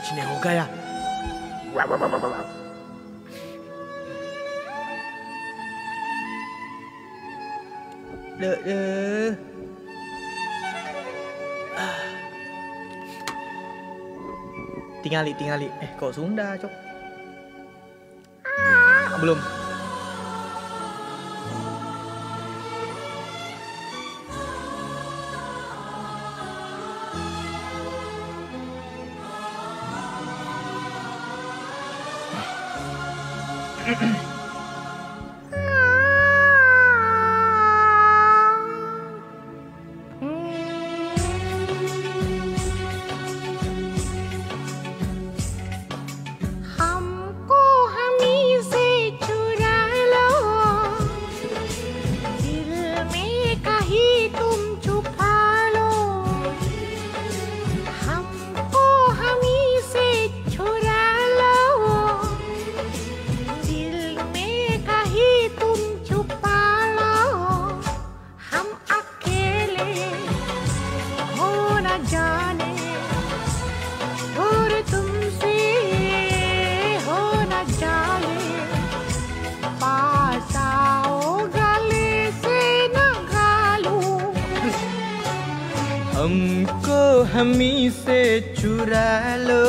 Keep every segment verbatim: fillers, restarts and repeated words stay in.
कुछ नहीं हो गया। Đợi, đợi. Tingali, tingali. Eh, kok Sunda, Cok? Belum. हमको हमी से चुरा लो,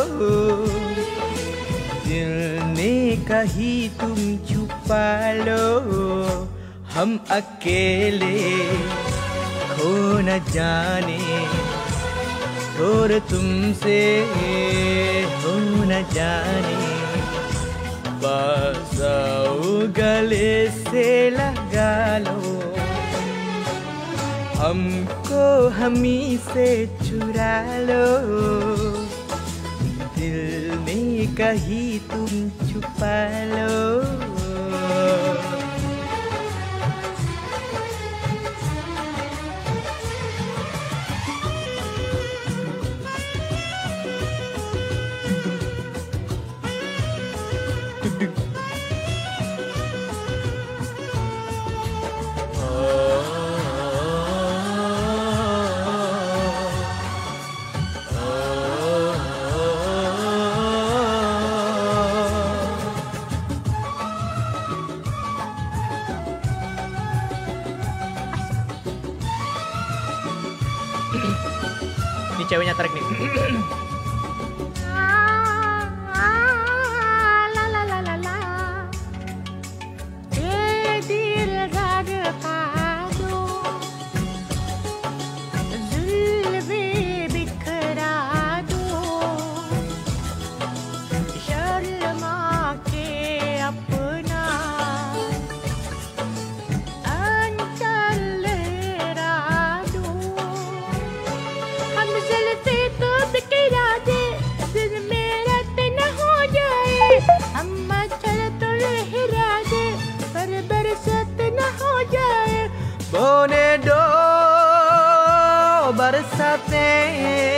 दिल में कहीं तुम छुपा लो, हम अकेले खो न जाने, और तुमसे हो न जाने, पास आओ गले से लगा लो, हमको हमी से चुरा लो, दिल में कहीं तुम छुपा लो। Ini ceweknya tarik nih. बोने दो बरसातें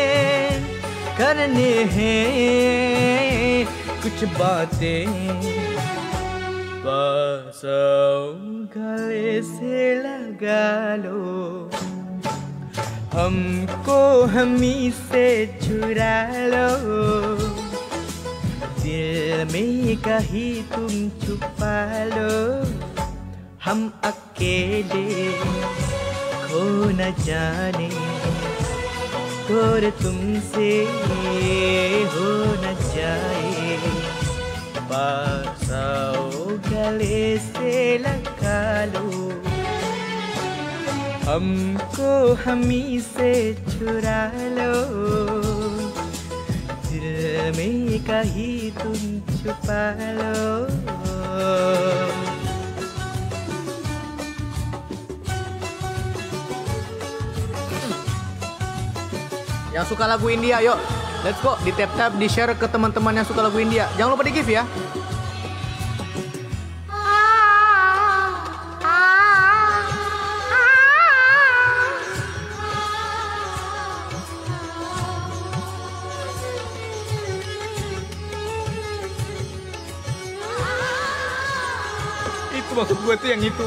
करने हैं कुछ बातें, पास आओ गले से लगा लो, हमको हमी से चुरा लो, दिल में कहीं तुम छुपा लो, हम अकेले खो न जाने, और तुमसे हो न जाए, पास आओ गले से लगा लो, हमको हमी से चुरा लो, दिल में कहीं तुम छुपा लो। Yang suka lagu India, yuk, let's go, di tap tap, di share ke teman-teman yang suka lagu India. Jangan lupa di give ya. Itu maksud gue tuh yang itu.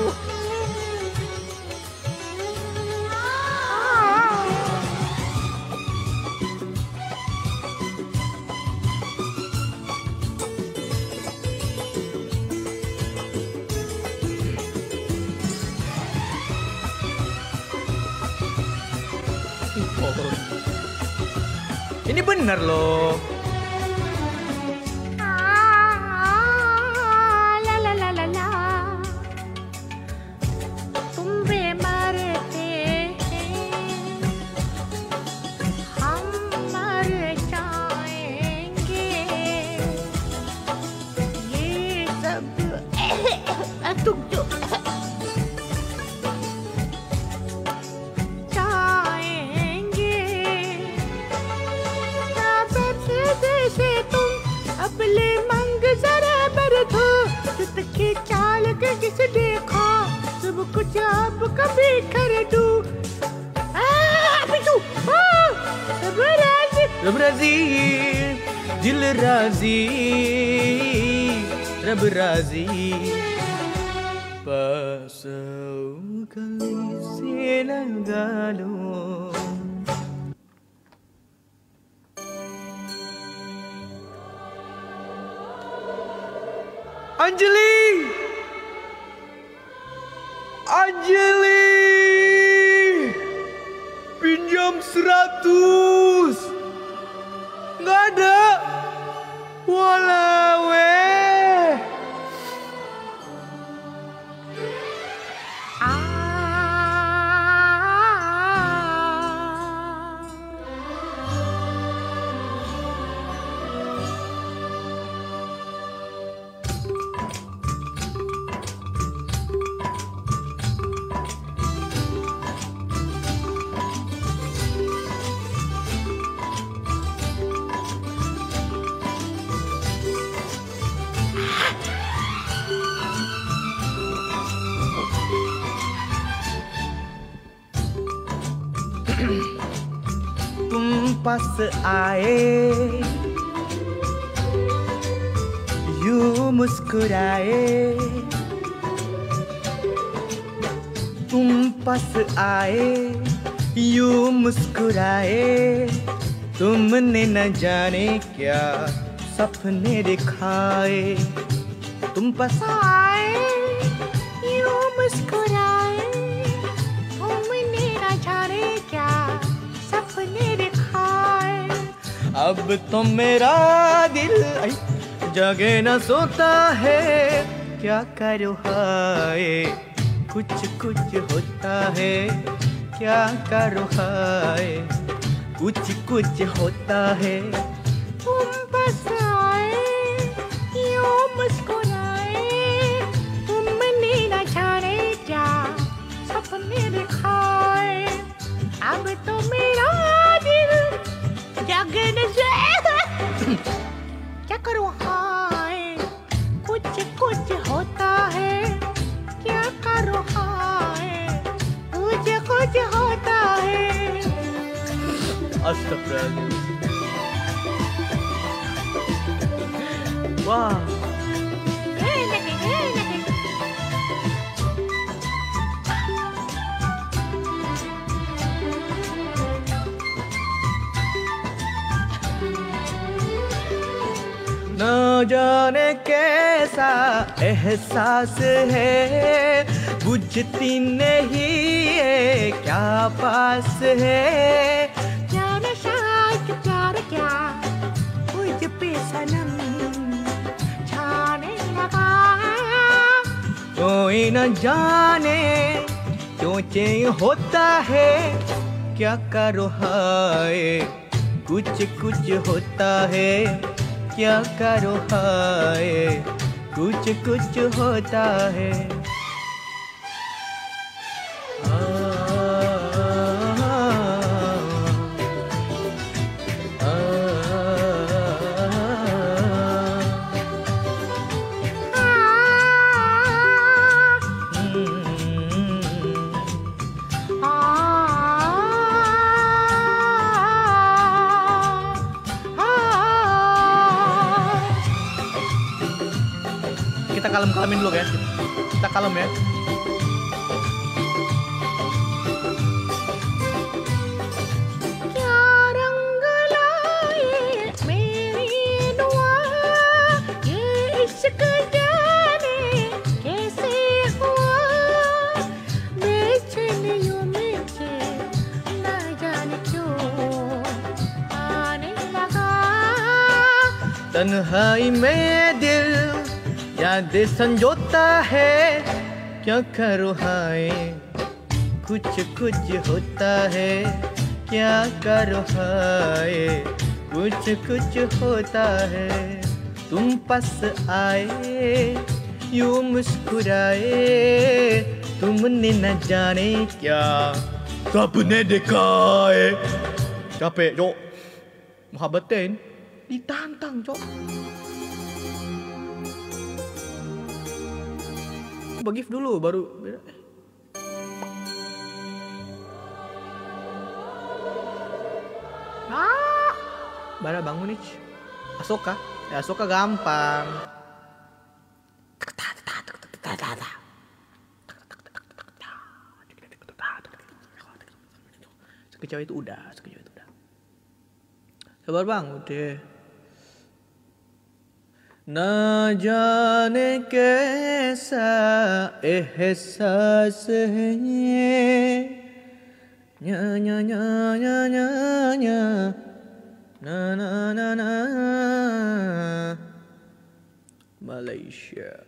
Ini bener loh. के चाल के किस देखा सब कुछ अब कभी कर दूं पिछू सब राजी रब राजी दिल राजी रब राजी पास गली से लगा लो Anjali Anjali pinjam seratus nggak ada walawe तुम पास आए यूं मुस्कुराए तुम पास आए यूं मुस्कुराए तुमने न जाने क्या सपने दिखाए तुम पास आए यूं मुस्कुराए तुमने न जाने क्या सपने दिखाए अब तो मेरा दिल जगे न सोता है क्या करो हाय कुछ कुछ होता है क्या करो हाय कुछ कुछ होता है तुम बस आए यूं मुस्कुराए तुमने न जाने क्या सपने दिखाए अब तो मेरा दिल जगे न क्या करूँ हाय कुछ कुछ होता है क्या करूँ हाय कुछ कुछ होता है अस्तगफिरुल्लाह वाह न जाने कैसा एहसास है बुझती नहीं है क्या पास है जाने शायद प्यार क्या मुझ पे सनम छाने लगा कोई न जाने क्यों चैन होता है क्या करो हाय कुछ कुछ होता है क्या करो हाय कुछ कुछ होता है आ, आ, kita kalem-kalemin dulu guys, kita kalem ya. तन्हाई में दिल यादें संजोता है, क्या करो हाय कुछ कुछ होता है, क्या करो हाय कुछ कुछ होता है। तुम पास आए यूं मुस्कुराए, तुमने न जाने क्या सबने देखा है। Capek cok, muhabbatin ditantang cok. Bagif dulu baru ah, Bara bangun nih. Asoka, ya Asoka gampang. Sekejauh itu udah, sekejauh itu udah. Sabar bang, udah. Na jaane kaisa ehsas hai, nya nya nya nya nya nya, na na na na. Malaysia.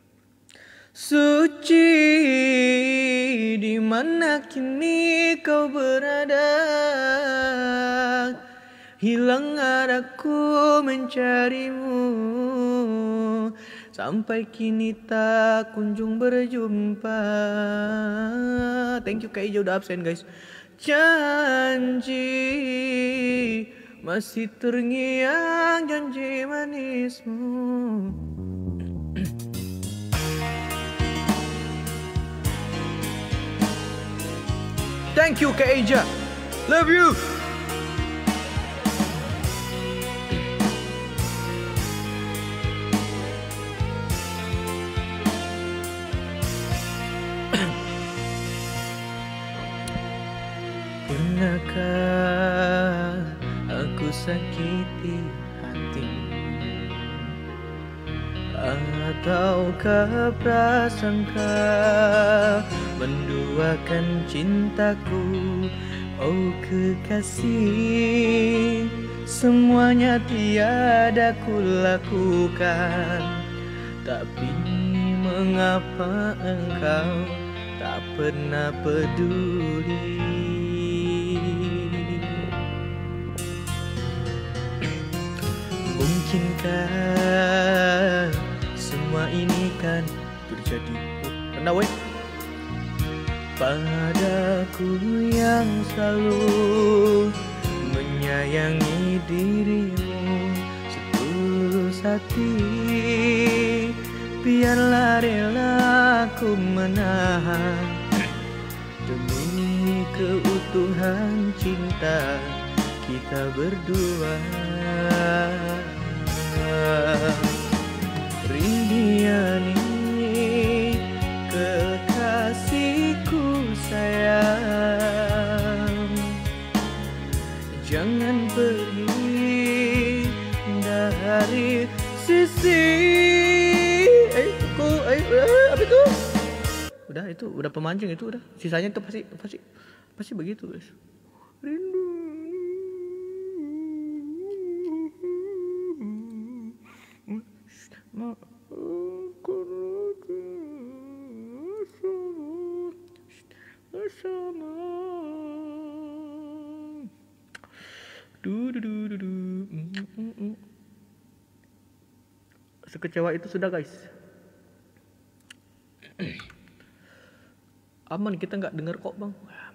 Suci, di mana kini kau berada? Hilang arahku mencarimu, sampai kini tak kunjung berjumpa. Thank you Kak Ijo udah absen guys. Janji masih terngiang janji manismu. Thank you Kak Eja. Love you. Pernahkah aku sakiti hatimu, ataukah prasangka menduakan cintaku? Oh kekasih, semuanya tiada kulakukan, tapi mengapa engkau tak pernah peduli? Mungkinkah semua ini kan terjadi pernah weh padaku yang selalu menyayangi dirimu setulus hati? Biarlah rela aku menahan demi keutuhan cinta kita berdua. Rindiani kekasihku sayang, jangan pergi dari sisi. Eh, kok, eh, eh, apa itu? Udah itu, udah pemancing itu udah. Sisanya itu pasti, pasti, pasti begitu guys. Rindu. Du, du, du, du, du. Mm, mm, mm. Sekecewa itu sudah guys. Aman kita nggak dengar kok bang.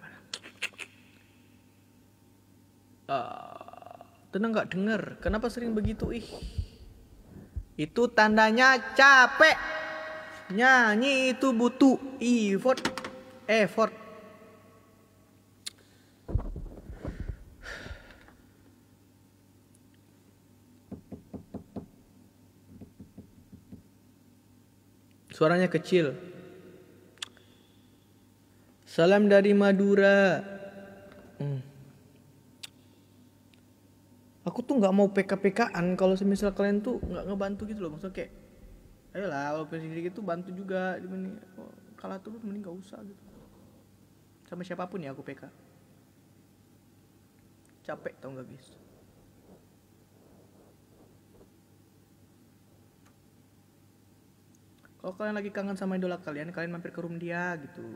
Uh, tenang nggak dengar. Kenapa sering begitu ih? Itu tandanya capek. Nyanyi itu butuh effort. Effort. Suaranya kecil. Salam dari Madura. Hmm. Aku tuh nggak mau P K P K-an kalau semisal kalian tuh nggak ngebantu gitu loh. Maksudnya kayak, ayolah walaupun sedikit itu bantu juga. Mending, kalah terus mending nggak usah gitu. Sama siapapun ya aku P K. Capek tau nggak guys? Kalau kalian lagi kangen sama idola kalian, kalian mampir ke room dia gitu.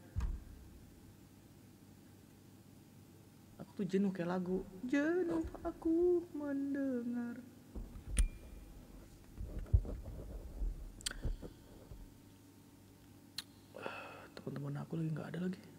Aku tuh jenuh kayak lagu. Jenuh aku mendengar. Teman-teman aku lagi nggak ada lagi.